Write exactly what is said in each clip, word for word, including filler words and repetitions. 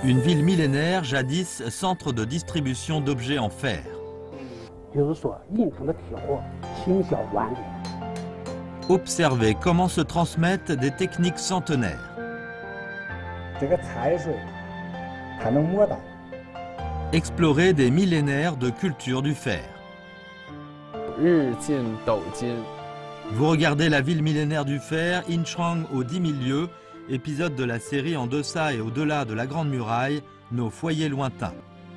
Une ville millénaire, jadis centre de distribution d'objets en fer. Observez comment se transmettent des techniques centenaires. Explorer des millénaires de culture du fer. Vous regardez la ville millénaire du fer, Inchang aux dix mille lieues, épisode de la série En deçà et au-delà de la Grande Muraille, nos foyers lointains.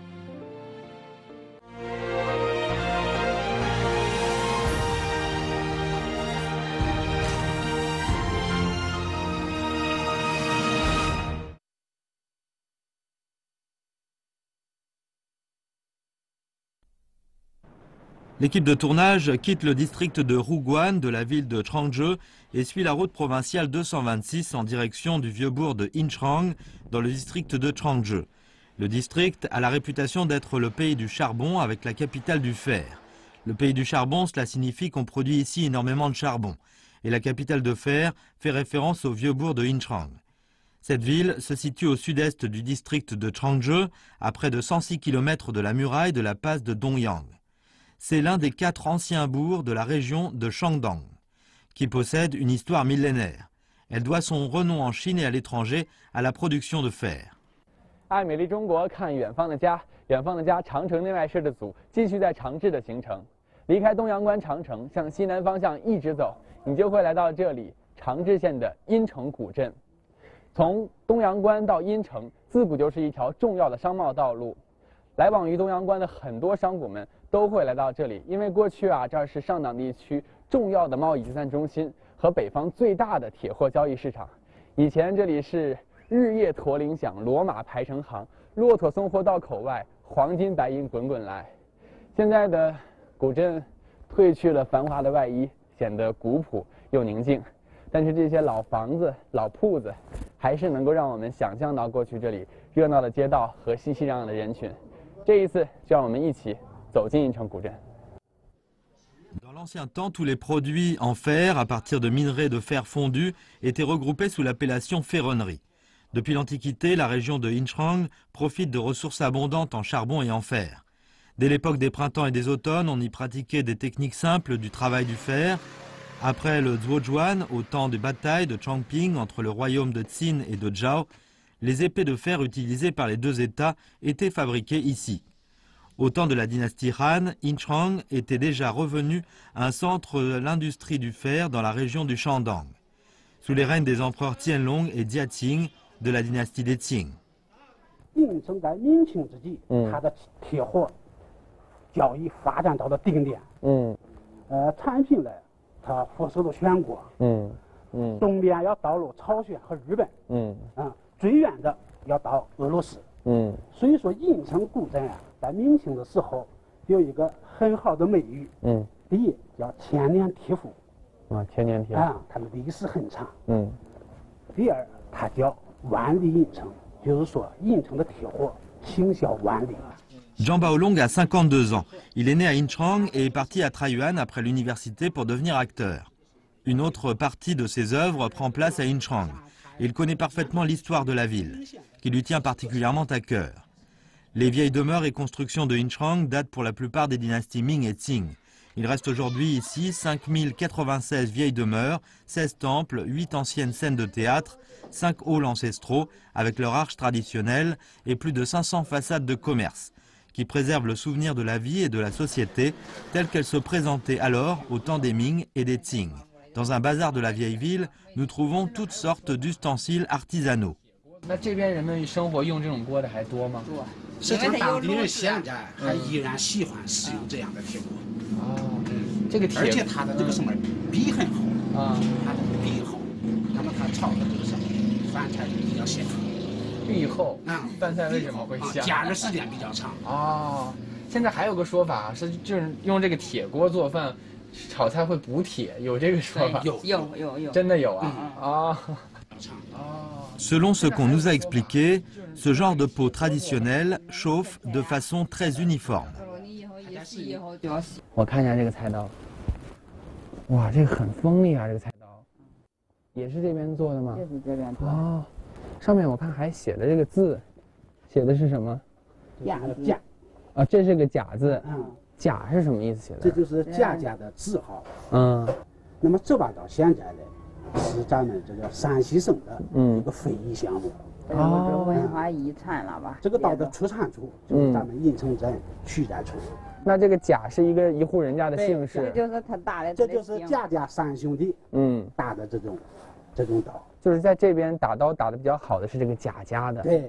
L'équipe de tournage quitte le district de Ruguan de la ville de Changzhou et suit la route provinciale deux cent vingt-six en direction du vieux bourg de Inchang dans le district de Changzhou. Le district a la réputation d'être le pays du charbon avec la capitale du fer. Le pays du charbon, cela signifie qu'on produit ici énormément de charbon. Et la capitale de fer fait référence au vieux bourg de Inchang. Cette ville se situe au sud-est du district de Changzhou, à près de cent six kilomètres de la muraille de la passe de Dongyang. C'est l'un des quatre anciens bourgs de la région de Shandong, qui possède une histoire millénaire. Elle doit son renom en Chine et à l'étranger à la production de fer. 爱美丽中国，看远方的家，远方的家，长城内外设的组继续在长治的行程。离开东阳关长城，向西南方向一直走，你就会来到这里长治县的阴城古镇。从东阳关到阴城，自古就是一条重要的商贸道路。来往于东阳关的很多商贾们都会来到这里，因为过去啊，这儿是上党地区重要的贸易集散中心和北方最大的铁货交易市场。以前这里是日夜驼铃响，骡马排成行，骆驼送货到口外，黄金白银滚滚来。现在的古镇褪去了繁华的外衣，显得古朴又宁静。但是这些老房子、老铺子，还是能够让我们想象到过去这里热闹的街道和熙熙攘攘的人群。这一次，就让我们一起走进阴城古镇。 Dans l'ancien temps, tous les produits en fer, à partir de minerais de fer fondu, étaient regroupés sous l'appellation ferronnerie. Depuis l'Antiquité, la région de Inchang profite de ressources abondantes en charbon et en fer. Dès l'époque des printemps et des automnes, on y pratiquait des techniques simples du travail du fer. Après le Zhuozhuan, au temps des batailles de Chongping entre le royaume de Qin et de Zhao, les épées de fer utilisées par les deux États étaient fabriquées ici. Au temps de la dynastie Han, Inchang était déjà revenu un centre de l'industrie du fer dans la région du Shandong, sous les règnes des empereurs Tianlong et Jiaqing de la dynastie des Qing. 应城在明清之际，它的铁货交易发展到了顶点。嗯，呃，产品呢，它辐射到全国。嗯嗯，东边要到了朝鲜和日本。嗯啊，最远的要到俄罗斯。嗯，所以说阴城古镇啊。 在明清的时候，有一个很好的美誉。嗯，第一叫千年铁府。 啊，千年铁府啊，它的历史很长。嗯。第二，它叫万里阴城，就是说阴城的铁货行销万里。 Zhang Baolong a cinquante-deux ans. Il est né à Inchang et est parti à Taiyuan après l'université pour devenir acteur. Une autre partie de ses œuvres prend place à Inchang. Il connaît parfaitement l'histoire de la ville, qui lui tient particulièrement à cœur. Les vieilles demeures et constructions de Inchang datent pour la plupart des dynasties Ming et Qing. Il reste aujourd'hui ici cinq mille quatre-vingt-seize vieilles demeures, seize temples, huit anciennes scènes de théâtre, cinq halls ancestraux avec leur arche traditionnelle et plus de cinq cents façades de commerce, qui préservent le souvenir de la vie et de la société telle qu'elle se présentait alors au temps des Ming et des Qing. Dans un bazar de la vieille ville, nous trouvons toutes sortes d'ustensiles artisanaux. 那这边人们生活用这种锅的还多吗？多， 实际上当地人现在还依然喜欢使用这样的铁锅。 哦，这个铁， 而且它的这个什么壁很厚啊，它的壁厚，那么它炒的这个什么饭菜就比较香。 壁厚，嗯，饭菜为什么会香？ 加热时间比较长。 哦，现在还有个说法是，就是用这个铁锅做饭，炒菜会补铁，有这个说法？ 有有有有， 真的有啊啊。 Selon ce qu'on nous a expliqué, ce genre de pot traditionnel chauffe de façon très uniforme. 我看一下这个菜刀，哇，这个很锋利啊！这个菜刀，也是这边做的吗？ 也是这边做。 哦，上面我看还写了这个字， 写的是什么？ 甲甲。 啊，这是个甲字。 嗯。 甲是什么意思写的？ 这就是家家的字号。 嗯。 那么这把到现在呢，是咱们这个山西省的一个非遗项目。 哦，这文化遗产了吧？ 这个刀的出产处就是咱们郦城镇曲寨村。 那这个甲是一个一户人家的姓氏， 这就是他打的， 这就是贾家三兄弟嗯打的这种这种刀， 就是在这边打刀打得比较好的是这个贾家的。 对。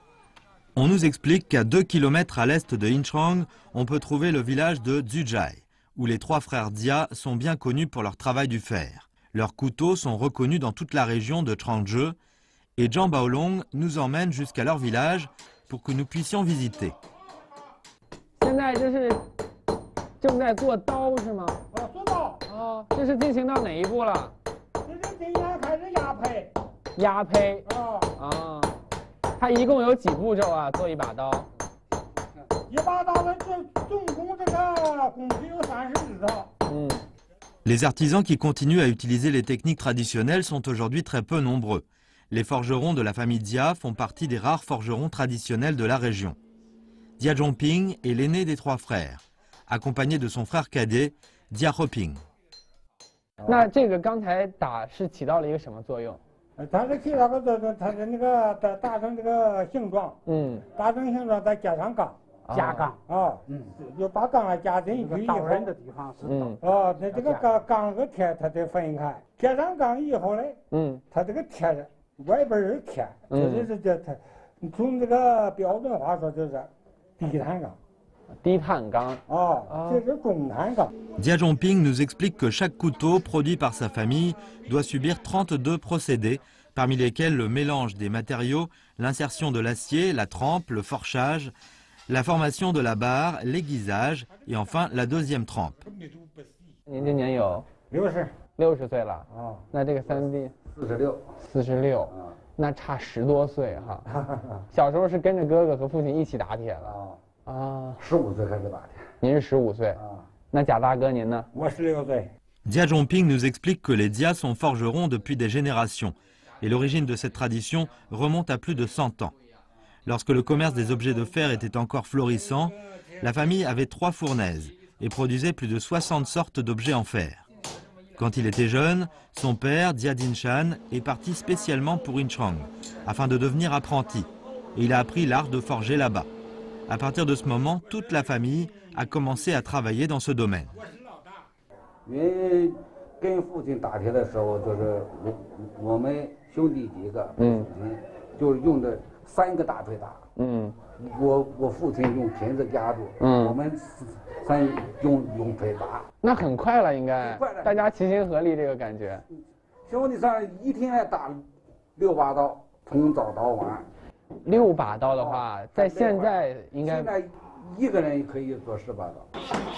On nous explique qu'à deux kilomètres à l'est de Inchang, on peut trouver le village de Dzujai, où les trois frères Dia sont bien connus pour leur travail du fer. Leurs couteaux sont reconnus dans toute la région de Changzhou, et Zhang Baolong nous emmène jusqu'à leur village pour que nous puissions visiter. 现在这是正在做刀是吗？ 啊，做刀啊，这是进行到哪一步了？ 这是今天开始压胚。 压胚啊啊，它一共有几步骤啊？做一把刀？ 一把刀的总总共这个工序有三十四套。 嗯。 Les artisans qui continuent à utiliser les techniques traditionnelles sont aujourd'hui très peu nombreux. Les forgerons de la famille Dia font partie des rares forgerons traditionnels de la région. Dia Zhongping est l'aîné des trois frères, accompagné de son frère cadet, Dia Hoping. 那这个刚才打是起到了一个什么作用？ 它是起到个作用，它是那个打打成这个形状，嗯，打成形状再加上钢， 加钢啊，嗯，就把钢加进去以后， 刀刃的地方是嗯，哦，那这个钢钢和铁它得分开，贴上钢以后嘞，嗯，它这个贴外边是贴，这就是叫它，从这个标准话说就是低碳钢。 低碳钢。 哦，这是中碳钢。 Dia Zhongping nous explique que chaque couteau produit par sa famille doit subir trente-deux procédés, parmi lesquels le mélange des matériaux, l'insertion de l'acier, la trempe, le forchage, la formation de la barre, l'aiguisage et enfin la deuxième trempe. 您今年有六十六十岁了啊？那这个三弟四十六， 四十六，那差十多岁哈。小时候是跟着哥哥和父亲一起打铁了啊？ 十五岁开始打铁。 您是十五岁啊？那贾大哥您呢？ 我十六岁。 Dia Zhongping nous explique que les Dia sont forgerons depuis des générations et l'origine de cette tradition remonte à plus de cent ans. Lorsque le commerce des objets de fer était encore florissant, la famille avait trois fournaises et produisait plus de soixante sortes d'objets en fer. Quand il était jeune, son père, Dia Dinshan, est parti spécialement pour Inchang, afin de devenir apprenti, et il a appris l'art de forger là-bas. À partir de ce moment, toute la famille a commencé à travailler dans ce domaine. 因为跟父亲打铁的时候，就是我我们兄弟几个，嗯，就是用的三个大锤打，嗯，我我父亲用钳子夹住，嗯，我们三用用锤打。 那很快了，应该，大家齐心合力，这个感觉。 兄弟仨一天还打六把刀，从早到晚。 六把刀的话，在现在应该。现在一个人可以做十把刀。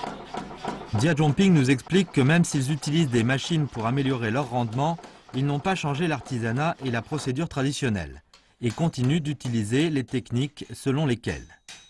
Dia Zhongping nous explique que même s'ils utilisent des machines pour améliorer leur rendement, ils n'ont pas changé l'artisanat et la procédure traditionnelle, et continuent d'utiliser les techniques selon lesquelles.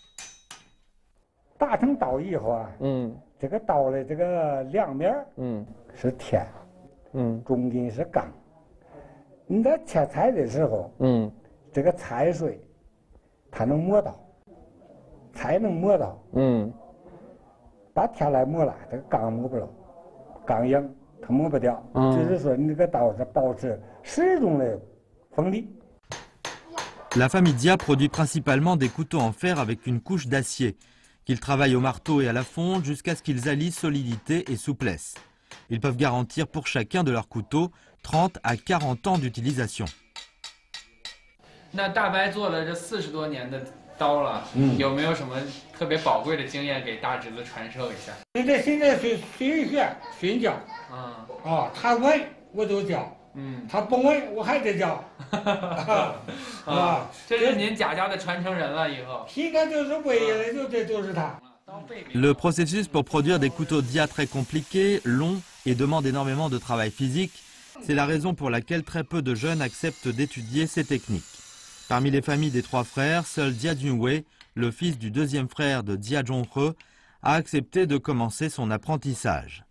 打成刀以后啊，嗯，这个刀的这个两面，嗯，是铁，嗯，中间是钢。你在切菜的时候，嗯，这个菜水，它能磨刀，菜能磨刀，嗯。 把铁来磨了，这个钢磨不了，钢硬，它磨不掉。嗯，只是说你这个刀是保持始终的锋利。 La famille Dia produit principalement des couteaux en fer avec une couche d'acier, qu'ils travaillent au marteau et à la fonte jusqu'à ce qu'ils allient solidité et souplesse. Ils peuvent garantir pour chacun de leurs couteaux trente à quarante ans d'utilisation. 那大伯做了这四十多年的 刀了，嗯，有没有什么特别宝贵的经验给大侄子传授一下？ 你得现在训训学训教，啊啊，他问我就教，嗯，他不问我还得教， 啊，这是您贾家的传承人了，以后现在就是唯一的就这就是他。 Le processus pour produire des couteaux Dia très compliqués, longs et demandent énormément de travail physique, c'est la raison pour laquelle très peu de jeunes acceptent d'étudier ces techniques. Parmi les familles des trois frères, seul Dia Junwei, le fils du deuxième frère de Dia Zhonghe, a accepté de commencer son apprentissage.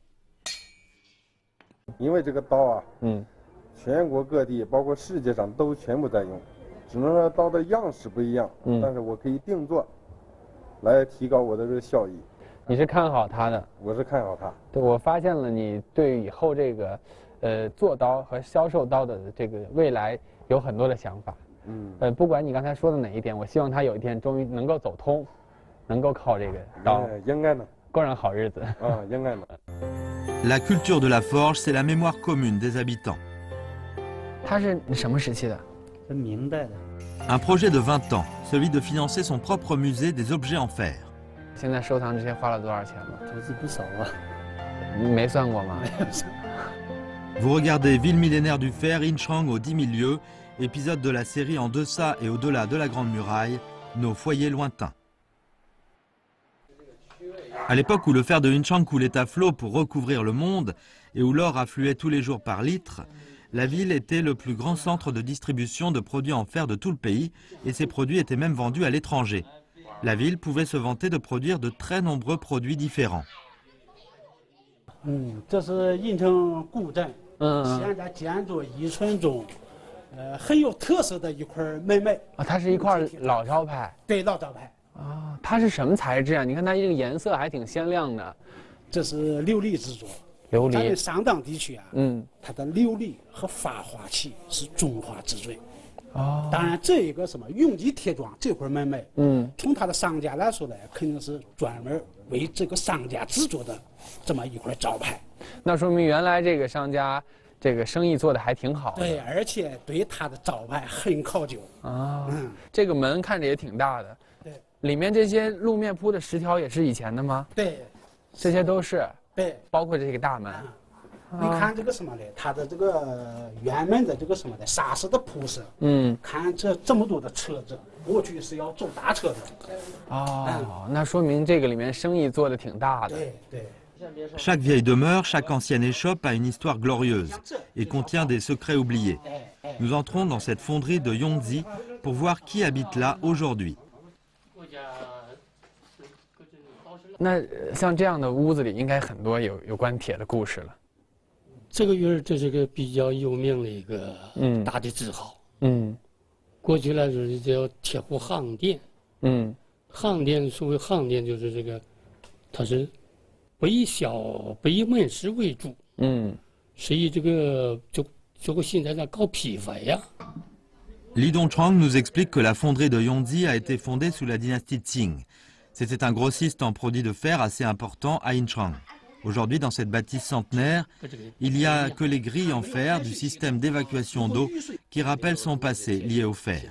因为这个刀啊，嗯，全国各地包括世界上都全部在用， 只能说刀的样式不一样，嗯，但是我可以定做，来提高我的这个效益。 你是看好它的？ 我是看好它。 对，我发现了你对以后这个，呃，做刀和销售刀的这个未来有很多的想法。嗯，呃，不管你刚才说的哪一点，我希望它有一天终于能够走通，能够靠这个刀， 应该的， 过上好日子。 啊，应该的。 La culture de la forge, c'est la mémoire commune des habitants. 它是什么时期的？ Un projet de vingt ans, celui de financer son propre musée des objets en fer. 现在收藏这些花了多少钱了？没算过吗？ Vous regardez Ville millénaire du fer, Inchang aux dix mille lieues, épisode de la série En deçà et au-delà de la Grande Muraille, nos foyers lointains. À l'époque où le fer de Inchang coulait à flot pour recouvrir le monde et où l'or affluait tous les jours par litre, la ville était le plus grand centre de distribution de produits en fer de tout le pays et ces produits étaient même vendus à l'étranger. La ville pouvait se vanter de produire de très nombreux produits différents. 嗯，这是印城古镇，嗯，现在建筑遗存中，呃，很有特色的一块门楣。 啊，它是一块老招牌。 对，老招牌。 啊，它是什么材质啊？你看它这个颜色还挺鲜亮的。 这是琉璃制作。 琉璃， 咱们上当地区啊， 嗯， 它的琉璃和发花器是中华之最。哦，当然这一个什么永吉铁庄这块门楣，嗯，从它的商家来说呢，肯定是专门为这个商家制作的这么一块招牌。 那说明原来这个商家这个生意做的还挺好的。 对，而且对他的招牌很考究。啊， 嗯，这个门看着也挺大的。 对， 里面这些路面铺的石条也是以前的吗？ 对， 这些都是。 对， 包括这个大门， 你看这个什么的，它的这个原门的这个什么的砂石的铺设，嗯，看这这么多的车子，过去是要走大车的。 哦，那说明这个里面生意做的挺大的。 对对。 Chaque vieille demeure, chaque ancienne échoppe a une histoire glorieuse et contient des secrets oubliés. Nous entrons dans cette fonderie de Yongzi pour voir qui habite là aujourd'hui. 那像这样的屋子里，应该很多有有关铁的故事了。 这个院儿这是个比较有名的一个大的字号。嗯，过去来说叫铁湖航店。嗯，航店所谓航店就是这个，它是不以小不以门市为主。嗯，是以这个就就个现在在搞批发呀。 Li Dongchang nous explique que la fonderie de Yongzi a été fondée sous la dynastie Qing. C'était un grossiste en produits de fer assez important à Inchang. Aujourd'hui, dans cette bâtisse centenaire, il n'y a que les grilles en fer du système d'évacuation d'eau qui rappellent son passé lié au fer.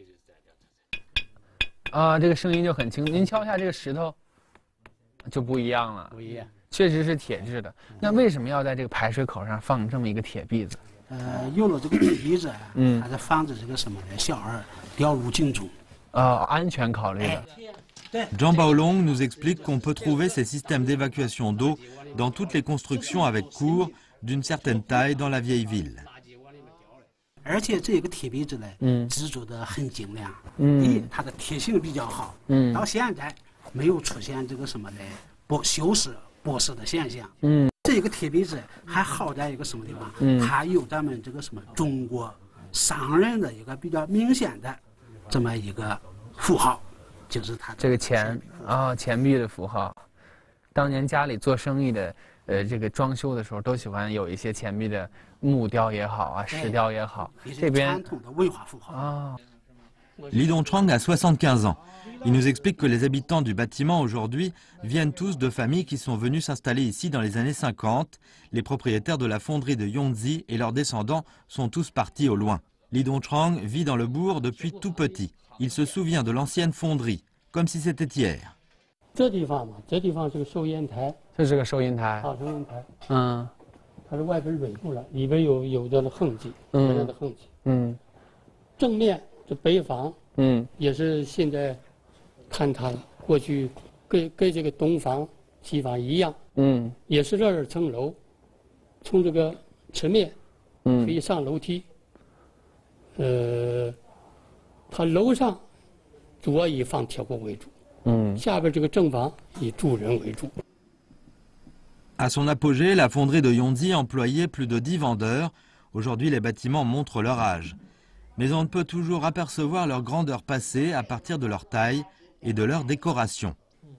啊，这个声音就很轻。您敲下这个石头，就不一样了。 不一样， 确实是铁制的。那为什么要在这个排水口上放这么一个铁篦子？ 呃，有了这个铁篦子，嗯，它是防止这个什么呢？小孩掉入井中。 啊，安全考虑的。 Zhang Baolong nous explique qu'on peut trouver ces systèmes d'évacuation d'eau dans toutes les constructions avec cours d'une certaine taille dans la vieille ville. 而且这个铁篦子呢，嗯，制作的很精良，嗯，它的铁性比较好，嗯，到现在没有出现这个什么呢剥锈蚀、剥蚀的现象，嗯，这个铁篦子还好在一个什么地方？嗯，它有咱们这个什么中国商人的一个比较明显的这么一个符号。 就是它这个钱啊，钱币的符号。当年家里做生意的，呃，这个装修的时候都喜欢有一些钱币的木雕也好啊，石雕也好。这边传统的文化符号啊。 Li Dongchang a soixante-quinze ans. Il nous explique que les habitants du bâtiment aujourd'hui viennent tous de familles qui sont venues s'installer ici dans les années cinquante. Les propriétaires de la fonderie de Yongzi et leurs descendants sont tous partis au loin. Li Dongchang vit dans le bourg depuis tout petit. Il se souvient de l'ancienne fonderie, comme si c'était hier. 这地方嘛，这地方是个收烟台， 这是个收银台。 啊，收银台。嗯，它是外边垒住了，里边有有的痕迹，原来的痕迹。嗯，正面这北房，嗯，也是现在看它了。过去跟跟这个东房、西房一样，嗯，也是这二层楼，从这个侧面，嗯，可以上楼梯。呃。 它楼上主要以放铁锅为主，嗯，下边这个正房以住人为主。 À son apogée, la fonderie de Yongzi employait plus de dix vendeurs. Aujourd'hui, les bâtiments montrent leur âge. Mais on ne peut toujours apercevoir leur grandeur passée à partir de leur taille et de leur décoration.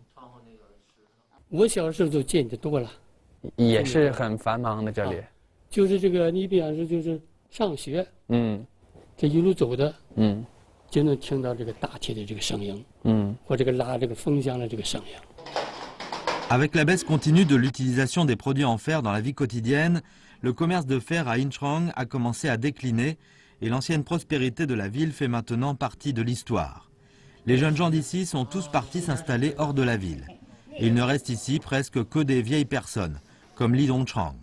我小时候就见得多了， 也是很繁忙的这里。 就是这个，你比方说就是上学，嗯，这一路走的，嗯，就能听到这个打铁的这个声音，嗯，或这个拉这个风箱的这个声音。 Avec la baisse continue de l'utilisation des produits en fer dans la vie quotidienne, le commerce de fer à Inchong a commencé à décliner et l'ancienne prospérité de la ville fait maintenant partie de l'histoire. Les jeunes gens d'ici sont tous partis s'installer hors de la ville. Et il ne reste ici presque que des vieilles personnes, comme Li Dongchang.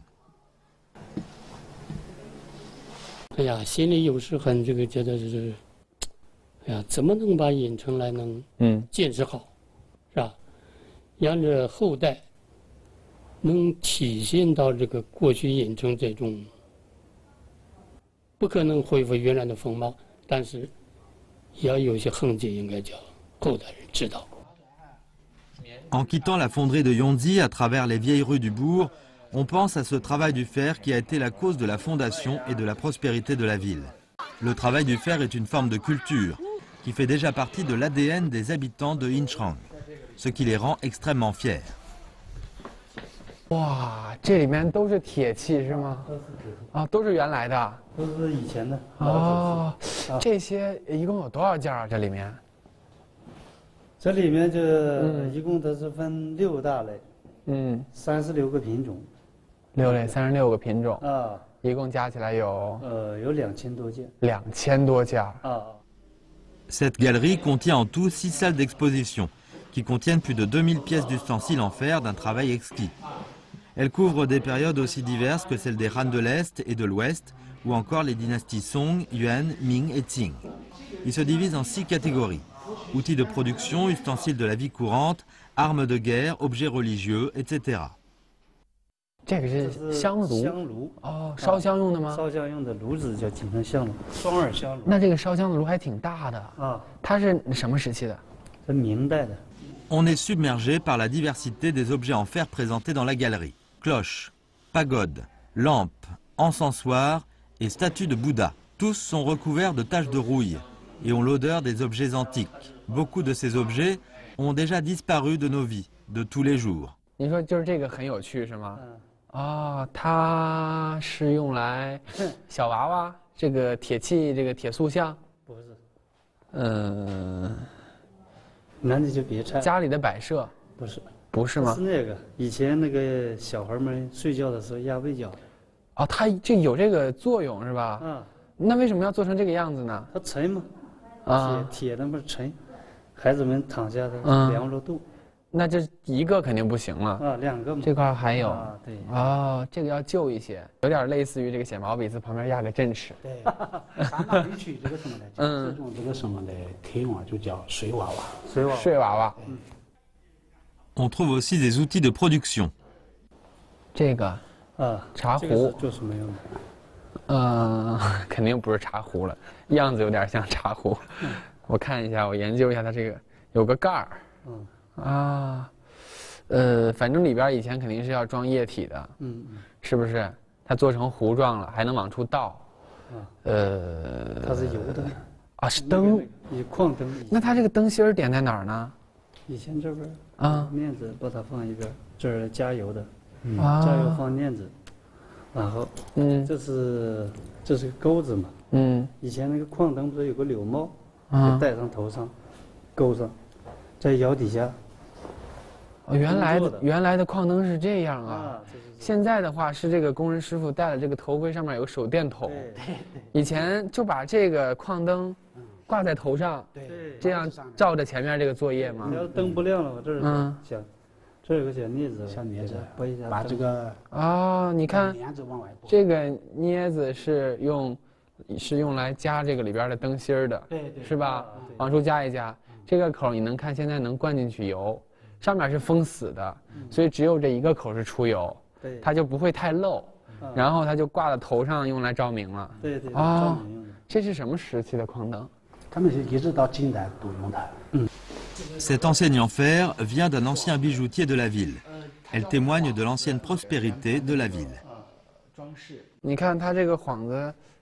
哎呀，心里有时很这个觉得是，哎呀，怎么能把隐城来能嗯建设好，是吧？让这后代能体现到这个过去隐城这种，不可能恢复原来的风貌，但是也要有些痕迹，应该叫后代人知道。 En quittant la fonderie de Yonzi à travers les vieilles rues du bourg, on pense à ce travail du fer qui a été la cause de la fondation et de la prospérité de la ville. Le travail du fer est une forme de culture qui fait déjà partie de l'A D N des habitants de Inchang, ce qui les rend extrêmement fiers. 哇，这里面都是铁器是吗？啊，都是原来的， 都是以前的。 哦，这些一共有多少件啊？这里面？ 这里面就一共都是分六大类，嗯，三十六个品种， 六类三十六个品种啊， 一共加起来有呃有两千多件， 两千多件啊。 Cette galerie contient en tout six salles d'exposition, qui contiennent plus de deux mille pièces d'ustensiles en fer d'un travail exquis. Elle couvre des périodes aussi diverses que celles des Han de l'Est et de l'Ouest, ou encore les dynasties Song, Yuan, Ming et Qing. Il se divise en six catégories. Outils de production, ustensiles de la vie courante, armes de guerre, objets religieux, et cetera. 这个是香炉， 香炉哦，烧香用的吗？ 烧香用的炉子叫锦城香炉，双耳香炉。 那这个烧香的炉还挺大的啊，它是什么时期的？ 是明代的。 On est submergé par la diversité des objets en fer présentés dans la galerie. Cloches, pagodes, lampes, encensoirs et statues de Bouddha. Tous sont recouverts de taches de rouille et ont l'odeur des objets antiques. Beaucoup de ces objets ont déjà disparu de nos vies, de tous les jours. 你说就是这个很有趣是吗？哦，它是用来小娃娃，这个铁器，这个铁塑像？ 不是， 嗯， 那你就别拆。 家里的摆设？ 不是， 不是吗？ 是那个以前那个小孩们睡觉的时候压被角的。 哦，它这有这个作用是吧？ 嗯。 那为什么要做成这个样子呢？ 它沉嘛，啊，铁铁的不是沉，孩子们躺下的凉了肚。 那这一个肯定不行了啊，两个嘛。 这块还有啊，对。 哦，这个要旧一些，有点类似于这个显毛笔字旁边压个镇尺。 对，山东地区这个什么呢？嗯，这种这个什么的铁娃就叫水娃娃。 水娃娃。 水娃娃。 嗯。 On trouve aussi des outils de production. 这个啊， 茶壶做什么用的？ 呃，肯定不是茶壶了，样子有点像茶壶。嗯、我看一下，我研究一下它这个有个盖儿。嗯。啊，呃，反正里边以前肯定是要装液体的，嗯嗯，是不是？它做成糊状了，还能往出倒。啊，呃， 它是油灯。 啊，是灯。 以矿灯。 那它这个灯芯儿点在哪儿呢？ 以前这边啊， 面子把它放一边，这儿加油的，嗯，加油放链子，然后，嗯，这是这是个钩子嘛，嗯，以前那个矿灯不是有个柳帽，啊，戴上头上，钩上，在腰底下。 哦，原来的原来的矿灯是这样啊，现在的话是这个工人师傅戴了这个头盔，上面有个手电筒，以前就把这个矿灯挂在头上，对，这样照着前面这个作业吗？ 要灯不亮了，我这是小，这有个小镊子，小镊子， 把这个啊，你看，这个镊子是用是用来夹这个里边的灯芯的， 对对， 是吧？往出夹一夹，这个口你能看现在能灌进去油。上面是封死的，所以只有这一个口是出油，它就不会太漏，然后它就挂在头上用来照明了。 对对，照明用的。 这是什么时期的矿灯？ 他们是一直到近代都用它。嗯。 Cette enseigne en fer vient d'un ancien bijoutier de la ville. Elle témoigne de l'ancienne prospérité de la ville. 你看它这个幌子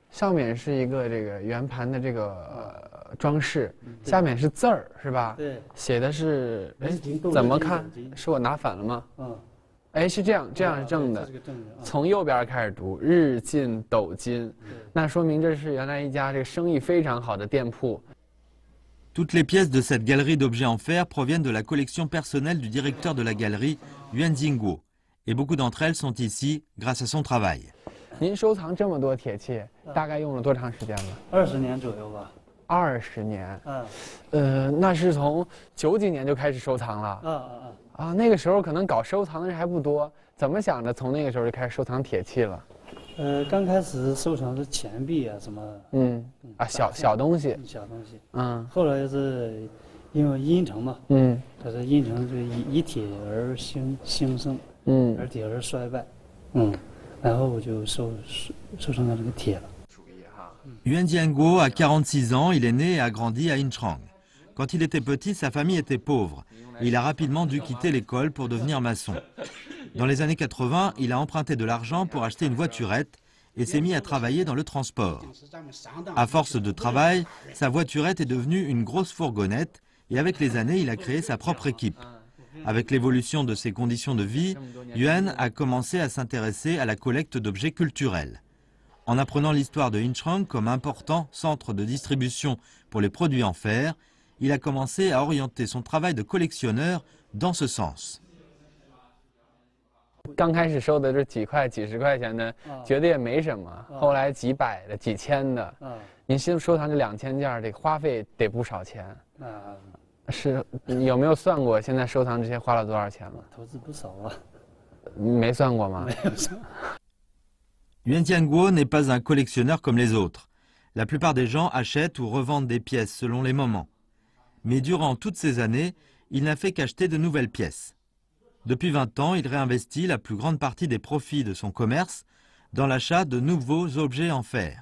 上面是一个这个圆盘的这个、呃、装饰，下面是字儿，是吧？ 对， 写的是哎，怎么看？是我拿反了吗？嗯，哎，是这样，这样是正的。从右边开始读，日进斗金，那说明这是原来一家这个生意非常好的店铺。 Toutes les pièces de cette galerie d'objets en fer proviennent de la collection personnelle du directeur de la galerie, Yuan Jingguo, et beaucoup d'entre elles sont ici grâce à son travail. 您收藏这么多铁器，大概用了多长时间了？ 二十年左右吧。 二十年。 嗯。 呃，那是从九几年就开始收藏了。 啊啊啊！ 啊，那个时候可能搞收藏的人还不多，怎么想着从那个时候就开始收藏铁器了？ 呃，刚开始收藏是钱币啊什么。 嗯。啊，小小东西。 小东西。 嗯。 后来是因为殷城嘛。嗯。它是殷城是以以铁而兴兴盛。嗯。而铁而衰败。嗯。然后我就收收收藏到这个铁了。 Yuan Jingguo a quarante-six ans, il est né et a grandi à Inchang. Quand il était petit, sa famille était pauvre et il a rapidement dû quitter l'école pour devenir maçon. Dans les années quatre-vingts, il a emprunté de l'argent pour acheter une voiturette et s'est mis à travailler dans le transport. À force de travail, sa voiturette est devenue une grosse fourgonnette et avec les années, il a créé sa propre équipe. Avec l'évolution de ses conditions de vie, Yuan a commencé à s'intéresser à la collecte d'objets culturels. En apprenant l'histoire de Inchang comme important centre de distribution pour les produits en fer, il a commencé à orienter son travail de collectionneur dans ce sens. 刚开始收的是几块、几十块钱的，觉得也没什么。后来几百的、几千的。您新收藏这两千件，这花费得不少钱。是有没有算过？现在收藏这些花了多少钱了？ 投资不少啊。 没算过吗？ 没有算。 Yuan Jingguo n'est pas un collectionneur comme les autres. La plupart des gens achètent ou revendent des pièces selon les moments. Mais durant toutes ces années, il n'a fait qu'acheter de nouvelles pièces. Depuis vingt ans, il réinvestit la plus grande partie des profits de son commerce dans l'achat de nouveaux objets en fer.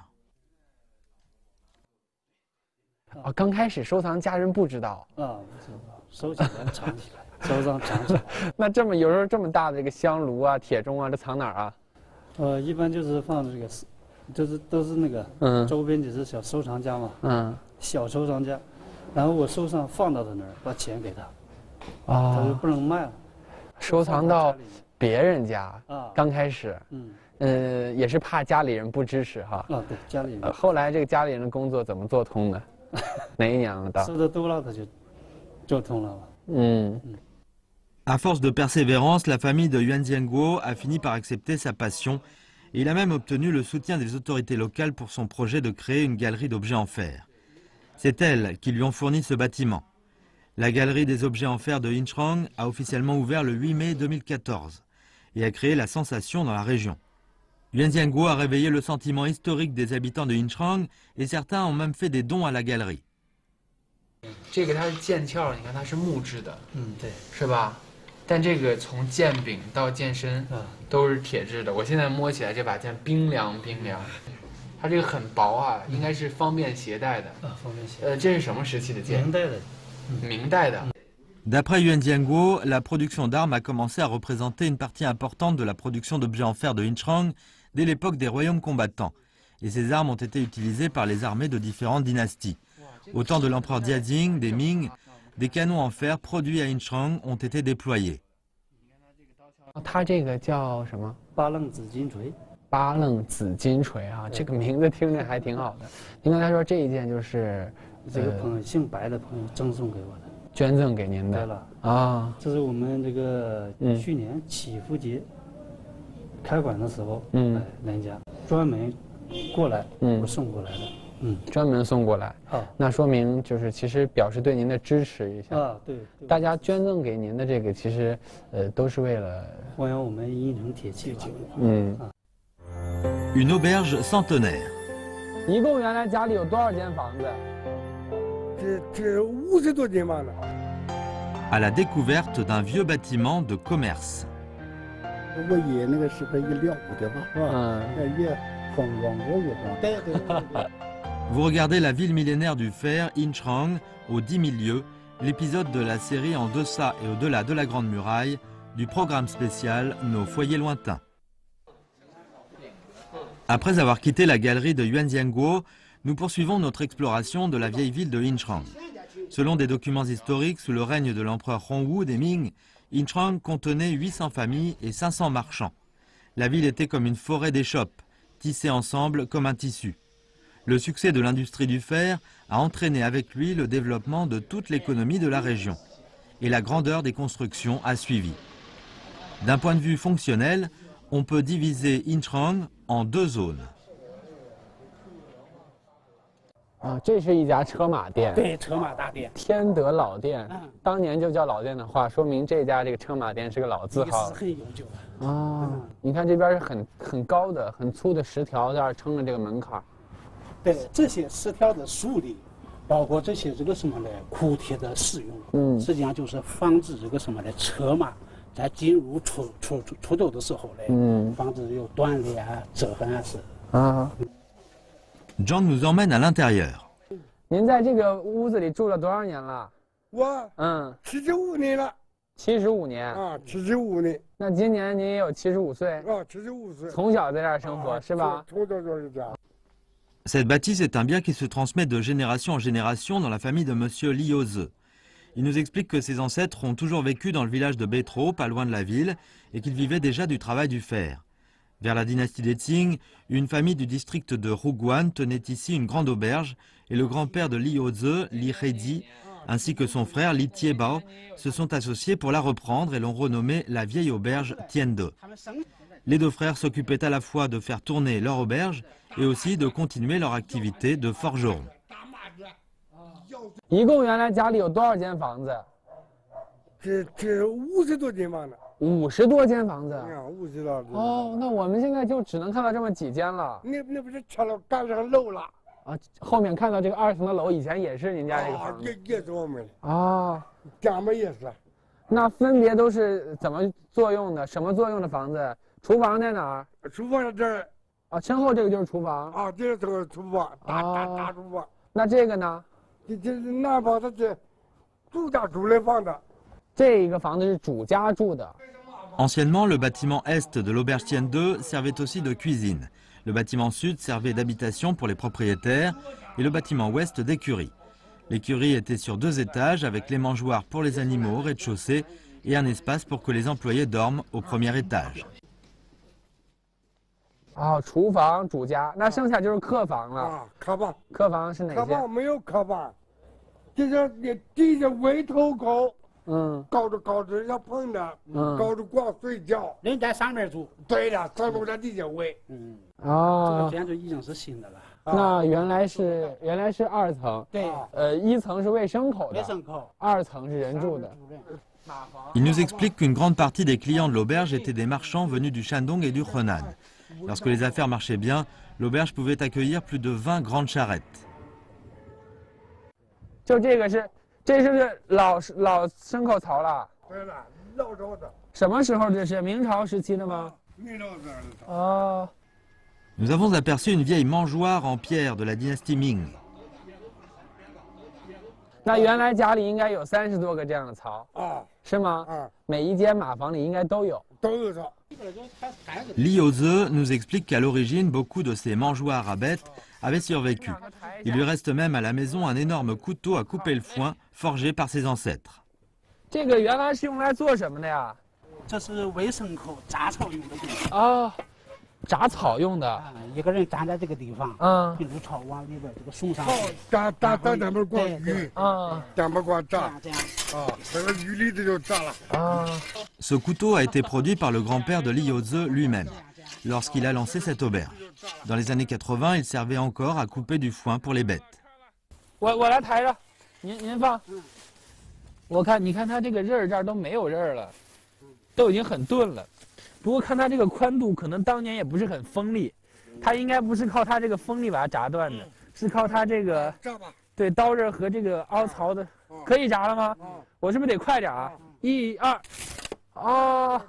哦，刚开始收藏，家人不知道。 啊，不知道，收起来藏起来，收藏藏起来。 那这么有时候这么大的这个香炉啊、铁钟啊，这藏哪儿啊？ 呃，一般就是放这个，就是都是那个，嗯，周边就是小收藏家嘛，嗯，小收藏家，然后我收藏放到他那儿，把钱给他，啊，他就不能卖了。 收藏到别人家啊，刚开始，嗯，呃，也是怕家里人不支持哈。 啊，对，家里人。 后来这个家里人的工作怎么做通的？哪一年了？ 收的多了，他就做通了。 嗯。 À force de persévérance, la famille de Yuan Jingguo a fini par accepter sa passion et il a même obtenu le soutien des autorités locales pour son projet de créer une galerie d'objets en fer. C'est elles qui lui ont fourni ce bâtiment. La galerie des objets en fer de Inchang a officiellement ouvert le huit mai deux mille quatorze et a créé la sensation dans la région. Yuan Jingguo a réveillé le sentiment historique des habitants de Inchang et certains ont même fait des dons à la galerie. 这个它是剑鞘，你看它是木质的， 嗯，对， 是吧？但这个从剑柄到剑身，嗯，都是铁制的。我现在摸起来这把剑冰凉冰凉，它这个很薄啊，应该是方便携带的。 啊，方便携带。 呃，这是什么时期的剑？ 明代的。 明代的。 D'après Yuan Jingguo, la production d'armes a commencé à représenter une partie importante de la production d'objets en fer de Inchang dès l'époque des royaumes combattants. Et ces armes ont été utilisées par les armées de différentes dynasties. Au temps de l'empereur Jiajing, des Ming, des canons en fer produits à Inchang ont été déployés. 它这个叫什么？ 八棱紫金锤。 八棱紫金锤啊，这个名字听着还挺好的。您刚才说这一件就是这个朋友姓白的朋友赠送给我的， 捐赠给您的。 对了啊， 这是我们这个去年祈福节开馆的时候，嗯，人家专门过来，嗯，我送过来的。嗯， 专门送过来，啊，那说明就是其实表示对您的支持一下啊，对， 大家捐赠给您的这个其实，呃，都是为了弘扬我们殷城铁器。 嗯。 Une auberge centenaire。 一共原来家里有多少间房子？ 这这五十多间吧呢。 À la découverte d'un vieux bâtiment de commerce。 我爷那个时候也了不得吧，是吧？嗯，也。 Vous regardez la ville millénaire du fer, Inchang, aux dix mille lieues, l'épisode de la série En deçà et au-delà de la Grande Muraille, du programme spécial Nos foyers lointains. Après avoir quitté la galerie de Yuanjianguo, nous poursuivons notre exploration de la vieille ville de Yinchuan. Selon des documents historiques, sous le règne de l'empereur Hongwu des Ming, Yinchuan contenait huit cents familles et cinq cents marchands. La ville était comme une forêt d'échoppes, tissée ensemble comme un tissu. Le succès de l'industrie du fer a entraîné avec lui le développement de toute l'économie de la région. Et la grandeur des constructions a suivi. D'un point de vue fonctionnel, on peut diviser Yinchuan en deux zones. 啊，这是一家车马店， 对，车马大店， 天德老店。嗯，当年就叫老店的话，说明这家这个车马店是个老字号。 历史很悠久的。 啊，你看这边是很很高的、很粗的石条在这撑着这个门槛。 对，这些石条的树立，包括这些这个什么的苦铁的使用，嗯，实际上就是防止这个什么的车马在进入出出出出走的时候呢，嗯，防止有断裂啊、折痕啊是。啊。 John nous emmène à l'intérieur. 您在这个屋子里住了多少年了？ 我嗯，七十五年了。 七十五年啊，七十五年。 那今年您也有七十五岁？ 啊，七十五岁。 从小在这儿生活、啊、是吧？ 从小就是这样。 Cette bâtisse est un bien qui se transmet de génération en génération dans la famille de Monsieur Li Yaozi. Il nous explique que ses ancêtres ont toujours vécu dans le village de Betro, pas loin de la ville, et qu'ils vivaient déjà du travail du fer. Vers la dynastie des Qing, une famille du district de Huguan tenait ici une grande auberge et le grand-père de Li Yaozi, Li Heidi, ainsi que son frère Li Tiebao, se sont associés pour la reprendre et l'ont renommée la vieille auberge Tiande. Les deux frères s'occupaient à la fois de faire tourner leur auberge et aussi de continuer leur activité de forgeron. 一共原来家里有多少间房子？ 这这五十多间房子。 五十多间房子， 五十多。 哦，那我们现在就只能看到这么几间了。 那那不是拆了赶上楼了？ 啊，后面看到这个二层的楼，以前也是您家这个房子。 也也是我们的。 啊， 家们也是。 那分别都是怎么作用的？什么作用的房子？厨房在哪儿？ 厨房在这儿。 啊，身后这个就是厨房。 啊，这是这个厨房，大大大厨房。 那这个呢？ 这这南方的这主家住的房子。 这一个房子是主家住的。 Anciennement, le bâtiment est de l'auberge Tiande servait aussi de cuisine. Le bâtiment sud servait d'habitation pour les propriétaires et le bâtiment ouest d'écurie. L'écurie était sur deux étages avec les mangeoires pour les animaux au rez-de-chaussée et un espace pour que les employés dorment au premier étage. 啊，厨房主家，那剩下就是客房了。 啊，客房。 客房是哪些？ 客房没有客房，就是你地下围头高。 嗯，高着高着要碰的，嗯，高着光睡觉， 人在上面住。 对的，上面在地下围。 嗯， 啊， 这个建筑已经是新的了。 那原来是原来是二层， 对， 呃，一层是喂牲口的， 喂牲口， 二层是人住的。 Il nous explique qu'une grande partie des clients de l'auberge étaient des marchands venus du Shandong et du Henan. Lorsque les affaires marchaient bien, l'auberge pouvait accueillir plus de vingt grandes charrettes. 就这个是。 这是不是老老牲口槽了？ 对了，老早的。 什么时候这是？明朝时期的吗？ 明朝时的。 哦。 Nous avons aperçu une vieille mangeoire en pierre de la dynastie Ming. 那原来家里应该有三十多个这样的槽啊？ 是吗？啊。每一间马房里应该都有。 都有槽。 Li Yaozi nous explique qu'à l'origine, beaucoup de ces mangeoires à bêtes avaient survécu. Il lui reste même à la maison un énorme couteau à couper le foin, forgé par ses ancêtres. 这个原来是用来做什么的呀？ 这是喂牲口杂草用的地方。 啊，杂草用的。 啊，一个人站在这个地方， 嗯， 一路草往里边这个送上。 扎扎扎咱们光鱼， 啊， 咱们光扎，这样，啊，这个鱼里头就扎了。啊。 Ce couteau a été produit par le grand-père de Li Yaozi lui-même, lorsqu'il a lancé cette auberge. Dans les années quatre-vingt, il servait encore à couper du foin pour les bêtes. 我我来抬着，您您放。我看你看它这个刃儿这儿都没有刃儿了，都已经很钝了。不过看它这个宽度，可能当年也不是很锋利，它应该不是靠它这个锋利把它炸断的，是靠它这个对刀刃和这个凹槽的。可以炸了吗？我是不是得快点啊？一二。 Oh,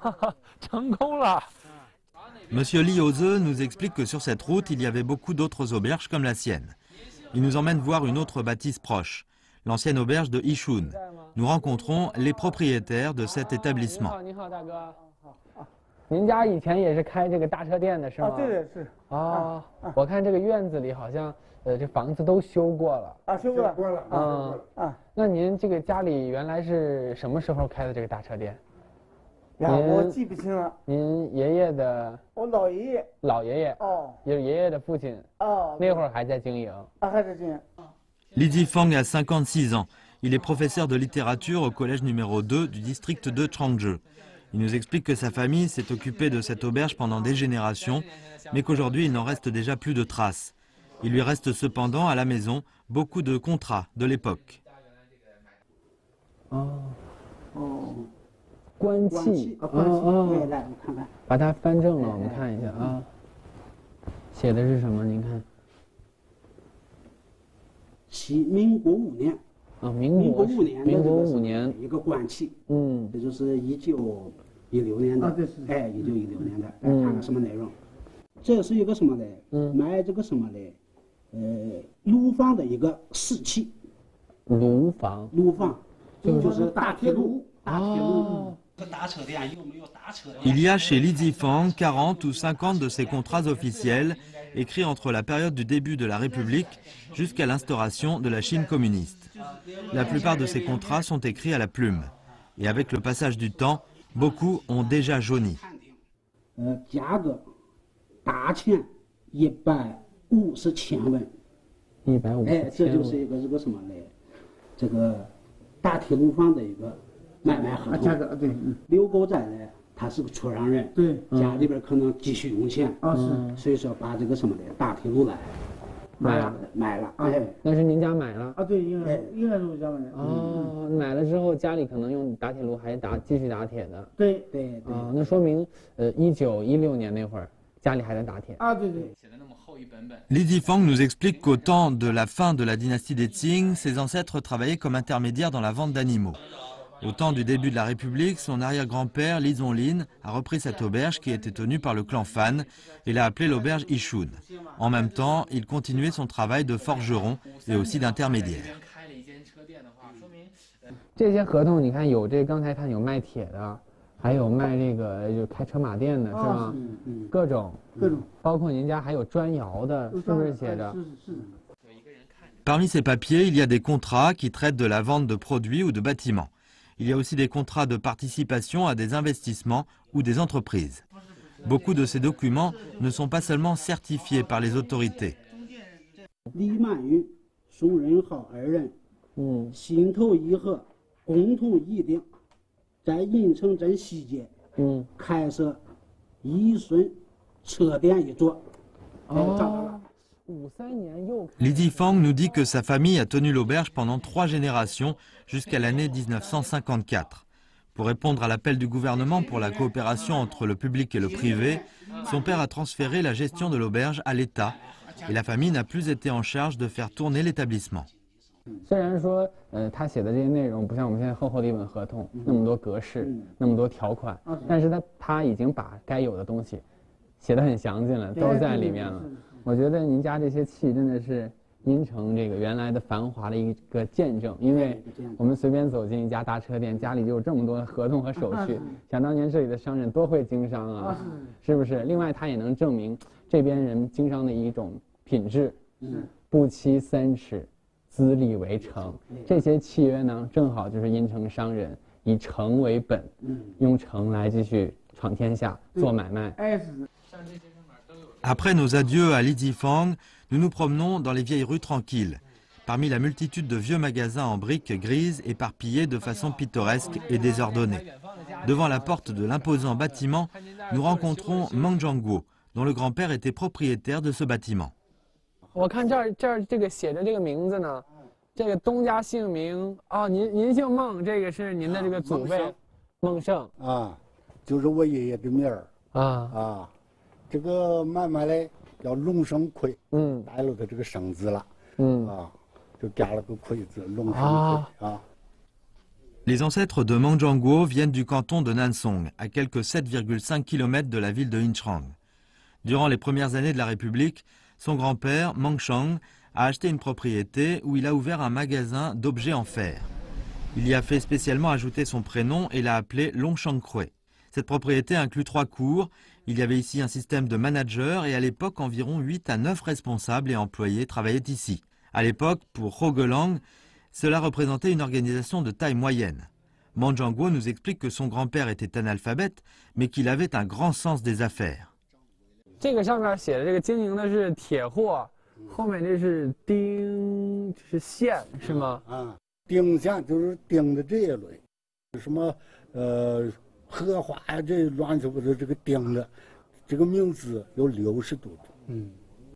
Monsieur Li Yaozi nous explique que sur cette route, il y avait beaucoup d'autres auberges comme la sienne. Il nous emmène voir une autre bâtisse proche, l'ancienne auberge de Yishun. Nous rencontrons les propriétaires de cet établissement. 您家以前也是开这个大车店的是吗？ 啊，对的是。 啊，我看这个院子里好像，呃，这房子都修过了。 啊，修过了。 过了啊啊。 那您这个家里原来是什么时候开的这个大车店？ 呀，我记不清了。 您爷爷的？ 我老爷爷。 老爷爷。 哦。 就是爷爷的父亲。 哦。 那会儿还在经营。 啊，还在经营。 Li Zifang a cinquante-six ans. Il est professeur de littérature au collège numéro deux du district de Changzhou. Il nous explique que sa famille s'est occupée de cette auberge pendant des générations, mais qu'aujourd'hui il n'en reste déjà plus de traces. Il lui reste cependant à la maison beaucoup de contrats de l'époque. Oh. Oh. 官契， 啊，官契，对，来，我看看， 把它翻正了，我们看一下啊。写的是什么？您看。 其民国五年。 啊，民国五年， 民国五年一个官契， 嗯， 这就是一九一六年的， 啊，对是， 哎，一九一六年的，来看看什么内容。这是一个什么嘞？嗯，买这个什么嘞？呃，鲁坊的一个市契。 鲁坊。 鲁坊，就是大铁路，大铁路。 Il y a chez Li Zifang quarante ou cinquante de ces contrats officiels écrits entre la période du début de la République jusqu'à l'instauration de la Chine communiste. La plupart de ces contrats sont écrits à la plume. Et avec le passage du temps, beaucoup ont déjà jauni. 呃，价格大钱一百五十千文。 一百五十千文。 哎，这就是一个这个什么嘞？这个大铁路坊的一个买卖合同。价格对。刘狗仔呢，他是个出让人，对，家里边可能急需用钱啊，是，所以说把这个什么的大铁路来买了，买了，哎， 那是您家买了啊？对，应该应该是我家买的。 哦，买了之后家里可能用打铁路还打继续打铁的。 对对对。 啊，那说明呃，一九一六年那会儿家里还在打铁。 啊，对对。 Li Zifang nous explique qu'au temps de la fin de la dynastie des Qing, ses ancêtres travaillaient comme intermédiaires dans la vente d'animaux. Au temps du début de la République, son arrière-grand-père, Li Zonlin, a repris cette auberge qui était tenue par le clan Fan et l'a appelée l'auberge Yichun. En même temps, il continuait son travail de forgeron et aussi d'intermédiaire. 这些合同，你看有这刚才看有卖铁的，还有卖这个就开车马店的，是吧？各种各种， 包括您家还有砖窑的，是不是写着？是是。 Parmi ces papiers, il y a des contrats qui traitent de la vente de produits ou de bâtiments. Il y a aussi des contrats de participation à des investissements ou des entreprises. Beaucoup de ces documents ne sont pas seulement certifiés par les autorités. 李曼玉、宋仁浩二人，嗯，心头一合，共同议定，在银城镇西街，嗯，开设一顺车店一座。哦。 Li Zifang nous dit que sa famille a tenu l'auberge pendant trois générations jusqu'à l'année mille neuf cent cinquante-quatre. Pour répondre à l'appel du gouvernement pour la coopération entre le public et le privé, son père a transféré la gestion de l'auberge à l'État et la famille n'a plus été en charge de faire tourner l'établissement. 虽然说，呃，他写的这些内容不像我们现在厚厚的一本合同那么多格式、那么多条款，但是他他已经把该有的东西写得很详尽了，都在里面了。 我觉得您家这些契真的是阴城这个原来的繁华的一个见证，因为我们随便走进一家大车店，家里就有这么多的合同和手续。想当年这里的商人多会经商啊，是不是？另外，它也能证明这边人经商的一种品质，不欺三尺，资立为诚。这些契约呢，正好就是阴城商人以诚为本，用诚来继续闯天下、做买卖。 Après nos adieux à Li Zifang, nous nous promenons dans les vieilles rues tranquilles, parmi la multitude de vieux magasins en briques grises éparpillés de façon pittoresque et désordonnée. Devant la porte de l'imposant bâtiment, nous rencontrons Mang Zhangguo, dont le grand-père était propriétaire de ce bâtiment. 我看这儿这儿这个写着这个名字呢，这个东家姓名啊，您您姓孟，这个是您的这个祖辈，孟胜啊，就是我爷爷的名儿啊啊。 这个买卖嘞叫龙生奎，嗯，带了他这个生字了，嗯啊，就加了个奎字，龙生奎啊。 Les ancêtres de Mang Zhangguo viennent du canton de Nansong, à quelques sept virgule cinq kilomètres de la ville de Yichang. Durant les premières années de la République, son grand-père, Mang Shang, a acheté une propriété où il a ouvert un magasin d'objets en fer. Il y a fait spécialement ajouter son prénom et l'a appelé Long Shang Kwe. Cette propriété inclut trois cours. Il y avait ici un système de managers et à l'époque, environ huit à neuf responsables et employés travaillaient ici. À l'époque, pour Rogelang, cela représentait une organisation de taille moyenne. Man Zhangguo nous explique que son grand-père était analphabète, mais qu'il avait un grand sens des affaires. 这个上面写的这个经营的是铁货，后面这是钉，这是线，是吗？ 啊，钉线就是钉的这一类，什么呃荷花呀，这乱七八糟这个钉的，这个名字有六十多种。嗯。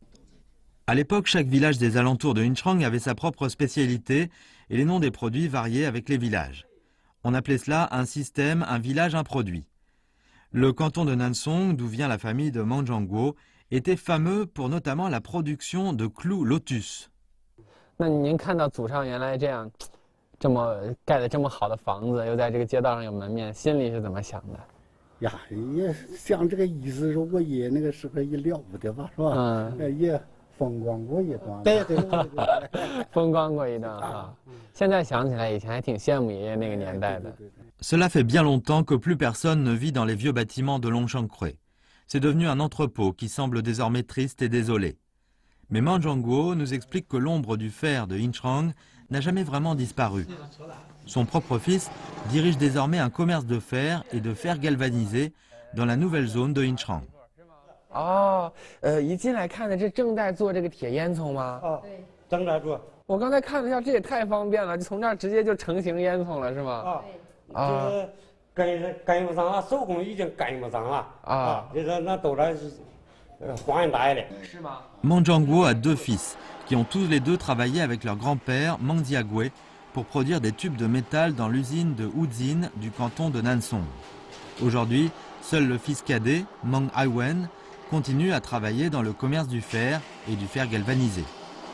À l'époque, chaque village des alentours de Yinchuan avait sa propre spécialité et les noms des produits variaient avec les villages. On appelait cela un système, un village, un produit. Le canton de Nansong, d'où vient la famille de Man Zhangguo, était fameux pour notamment la production de clous lotus. 那您看到祖上原来这样，这么盖的这么好的房子，又在这个街道上有门面，心里是怎么想的？ 呀，也像这个意思，说我爷那个时候也了不得吧，是吧？嗯，也。 风光过一段，对对对， 风光过一段啊！现在想起来，以前还挺羡慕爷爷那个年代的。 Cela fait bien longtemps que plus personne ne vit dans les vieux bâtiments de Longshankhui. C'est devenu un entrepôt qui semble désormais triste et désolé. Mais Man Zhangguo nous explique que l'ombre du fer de Yinchuan n'a jamais vraiment disparu. Son propre fils dirige désormais un commerce de fer et de fer galvanisé dans la nouvelle zone de Yinchuan. 哦，呃，一进来看的这正在做这个铁烟囱吗？ 啊，对，正在做。 我刚才看了一下，这也太方便了，就从这儿直接就成型烟囱了，是吗？ 啊，啊，这跟跟不上了，手工已经跟不上了啊，就是那都在换代的。是吗 Man Zhangguo a deux fils qui ont tous les deux travaillé avec leur grand-père Mang Jiagui pour produire des tubes de métal dans l'usine de Wuzin du canton de Nansong. Aujourd'hui, seul le fils cadet, Mang Aiwen, continue à travailler dans le commerce du fer et du fer galvanisé.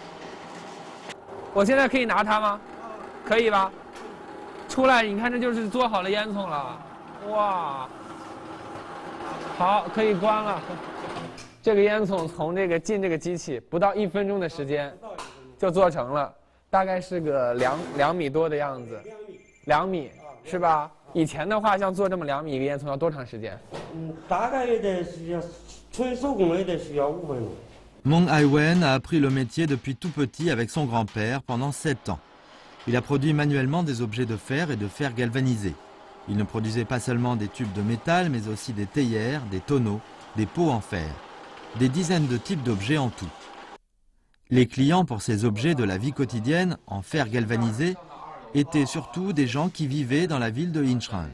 我现在可以拿它吗？可以吧？出来，你看这就是做好了烟囱了，哇！好，可以关了。这个烟囱从这个进这个机器不到一分钟的时间就做成了，大概是个两两米多的样子，两米是吧？以前的话，像做这么两米一个烟囱要多长时间？ 嗯，大概也得需要。 Mang Aiwen a appris le métier depuis tout petit avec son grand-père pendant sept ans. Il a produit manuellement des objets de fer et de fer galvanisé. Il ne produisait pas seulement des tubes de métal, mais aussi des théières, des tonneaux, des pots en fer. Des dizaines de types d'objets en tout. Les clients pour ces objets de la vie quotidienne, en fer galvanisé, étaient surtout des gens qui vivaient dans la ville de Yinchuan.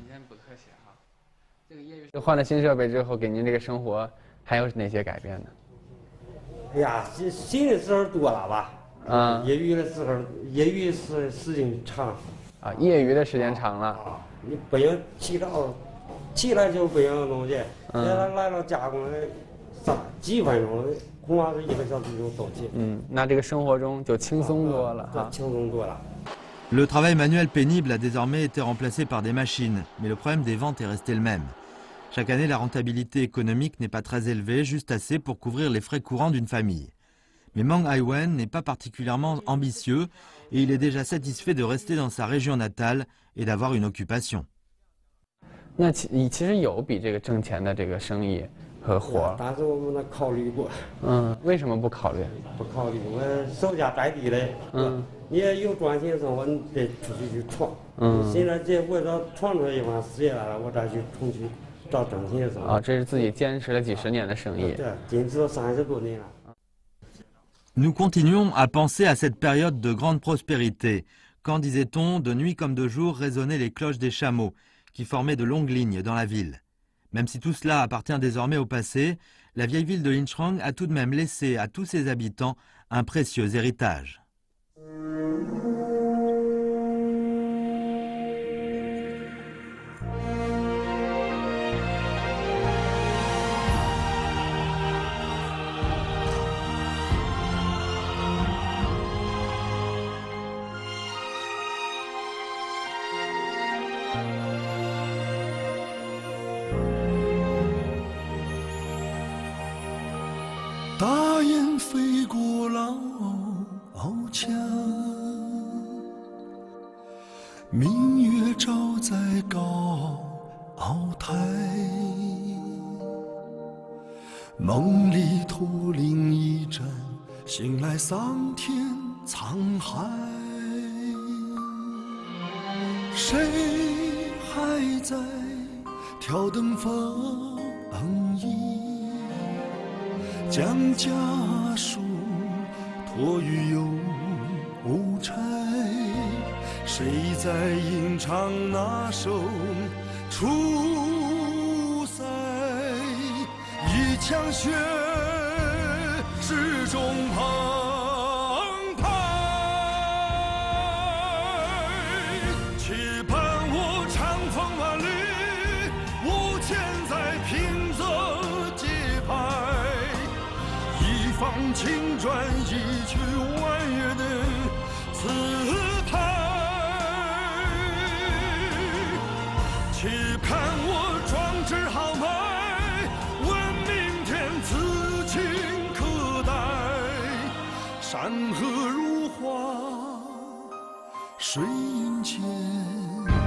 换了新设备之后，给您这个生活 还有哪些改变呢？ 哎呀，新新的时候多了吧？啊，业余的时候，业余时时间长。 啊，业余的时间长了。 啊，你不用起早，起来就不用弄去，现在来了加工的，啥几分钟，恐怕是一个小时就到齐。 嗯，那这个生活中就轻松多了哈。 轻松多了。 Le travail manuel pénible a désormais été remplacé par des machines, mais le problème des ventes est resté le même. Chaque année, la rentabilité économique n'est pas très élevée, juste assez pour couvrir les frais courants d'une famille. Mais Mang Aiwen n'est pas particulièrement ambitieux et il est déjà satisfait de rester dans sa région natale et d'avoir une occupation. 那其其实有比这个挣钱的这个生意和活， 但是我们那考虑过。 嗯，为什么不考虑？ 不考虑，我守家在地的。嗯，你也有赚钱生活，你得出去去闯。嗯，现在这为了闯出一番事业来了，我再去重新。 啊，这是自己坚持了几十年的生意。 Nous continuons à penser à cette période de grande prospérité, quand, disait-on, de nuit comme de jour résonnaient les cloches des chameaux, qui formaient de longues lignes dans la ville. Même si tout cela appartient désormais au passé, la vieille ville de Yinchuan a tout de même laissé à tous ses habitants un précieux héritage. 鳌台，梦里驼铃一阵，醒来桑田沧海。谁还在挑灯放映？将家书托于邮差。谁在吟唱那首出塞？一腔血始终澎湃，期盼我长风万里，无钱在平泽节拍，一放青砖，一曲婉约的词态。期盼我壮志豪迈，问明天此情可待。山河如画，水银间。